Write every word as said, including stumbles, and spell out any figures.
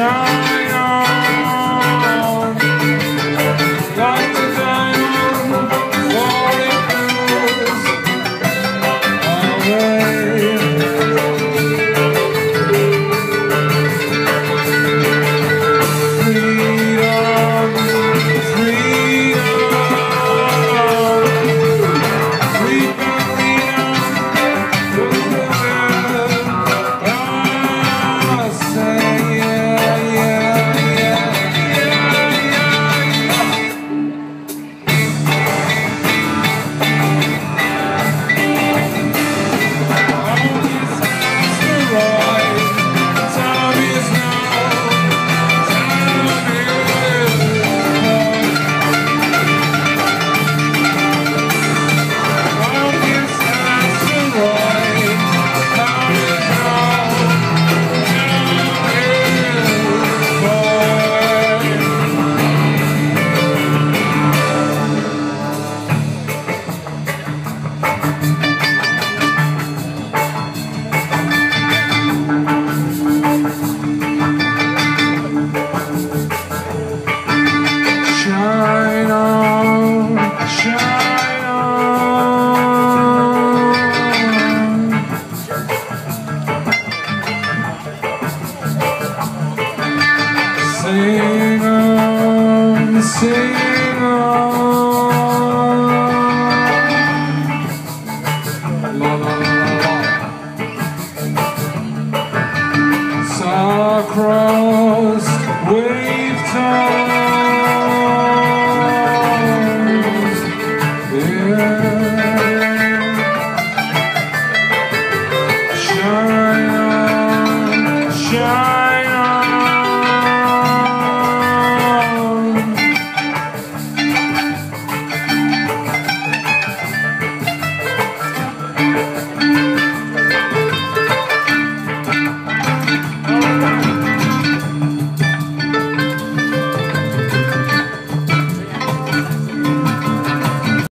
shine on like the diamond falling shine on, shine on. Sing on, sing on. La la la la la. Star-crossed wave tone. Shine on, shine on.